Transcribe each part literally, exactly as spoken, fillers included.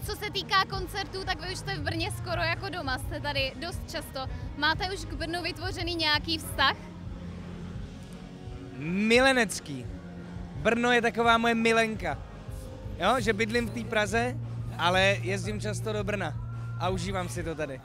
co se týká koncertů, tak vy už jste v Brně skoro jako doma, jste tady dost často. Máte už k Brnu vytvořený nějaký vztah? Milenecký. Brno je taková moje milenka. Jo, že bydlím v té Praze, ale jezdím často do Brna a užívám si to tady.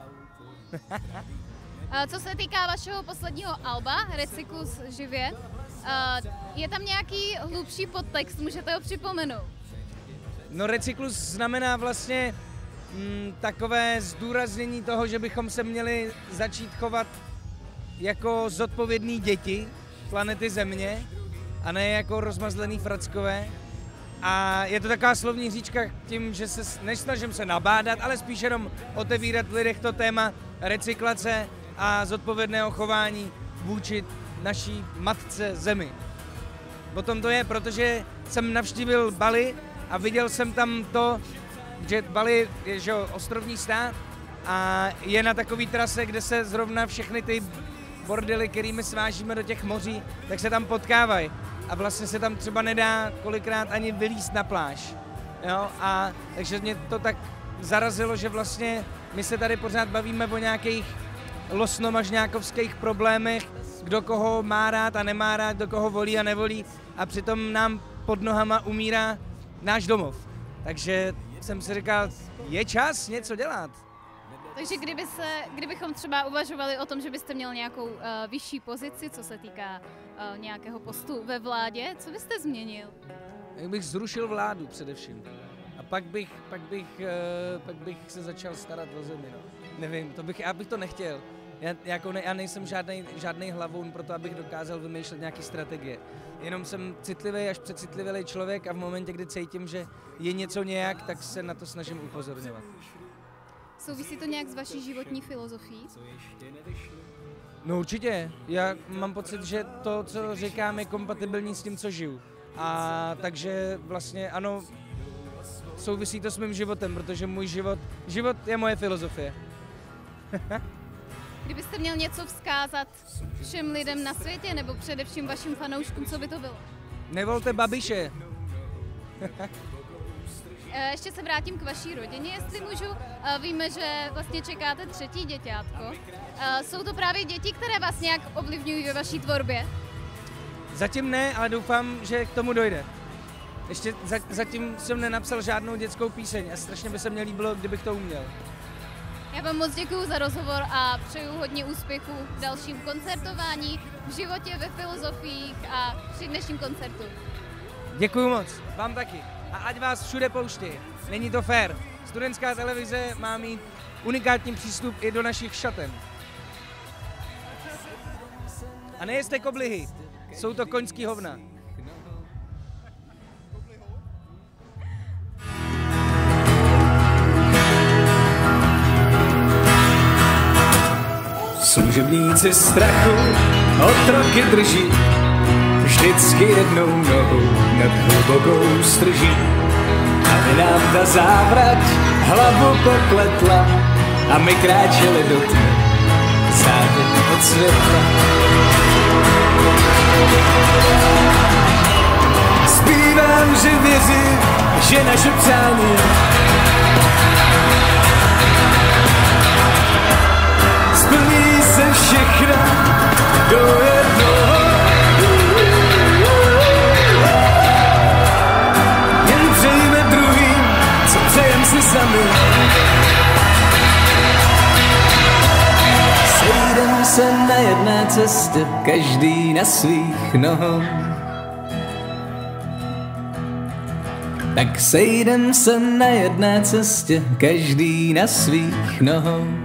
Co se týká vašeho posledního alba, Recyklus živě, je tam nějaký hlubší podtext, můžete ho připomenout? No Recyklus znamená vlastně mm, takové zdůraznění toho, že bychom se měli začít chovat jako zodpovědní děti planety Země a ne jako rozmazlený frackové. A je to taková slovní hříčka tím, že se nesnažím se nabádat, ale spíš jenom otevírat v lidech to téma recyklace a zodpovědného chování vůči naší matce Zemi. Potom to je, protože jsem navštívil Bali a viděl jsem tam to, že Bali je že, ostrovní stát a je na takový trase, kde se zrovna všechny ty bordely, kterými svážíme do těch moří, tak se tam potkávají. A vlastně se tam třeba nedá kolikrát ani vylízt na pláž. Jo? A takže mě to tak zarazilo, že vlastně my se tady pořád bavíme o nějakých losnomažňákovských problémech, kdo koho má rád a nemá rád, kdo koho volí a nevolí a přitom nám pod nohama umírá náš domov. Takže jsem si říkal, je čas něco dělat. Takže kdyby se, kdybychom třeba uvažovali o tom, že byste měl nějakou uh, vyšší pozici, co se týká uh, nějakého postu ve vládě, co byste změnil? Jak bych zrušil vládu především. A pak bych, pak bych, uh, pak bych se začal starat o zemi. No. Nevím, to bych, já bych to nechtěl. Já, jako ne, já nejsem žádnej, žádnej hlavoun pro to, abych dokázal vymýšlet nějaké strategie. Jenom jsem citlivý až přecitlivý člověk a v momentě, kdy cítím, že je něco nějak, tak se na to snažím upozorňovat. Souvisí to nějak s vaší životní filozofií? No určitě. Já mám pocit, že to, co říkám, je kompatibilní s tím, co žiju. A takže vlastně ano, souvisí to s mým životem, protože můj život, život je moje filozofie. Kdybyste měl něco vzkázat všem lidem na světě, nebo především vašim fanouškům, co by to bylo? Nevolte Babiše. Ještě se vrátím k vaší rodině, jestli můžu. Víme, že vlastně čekáte třetí děťátko. Jsou to právě děti, které vás nějak ovlivňují ve vaší tvorbě? Zatím ne, ale doufám, že k tomu dojde. Ještě za, zatím jsem nenapsal žádnou dětskou píseň a strašně by se mně líbilo, kdybych to uměl. Já vám moc děkuju za rozhovor a přeju hodně úspěchů v dalším koncertování, v životě, ve filozofiích a při dnešním koncertu. Děkuju moc, vám taky. A ať vás všude pouští. Není to fér. Studentská televize má mít unikátní přístup i do našich šaten. A nejeste koblihy, jsou to koňský hovna. Služebníci strachu otroky drží, vždycky jednou nohou nad hlubokou strží. Aby nám ta závrať hlavu popletla a my kráčeli do tmy, zády od světla. Zpívám, že věřím, že naše přání splní se všechno do jednoho. Jen přejme druhým, co přejem si sami. Sejdem se na jedné cestě, každý na svých nohou. Tak sejdem se na jedné cestě, každý na svých nohou.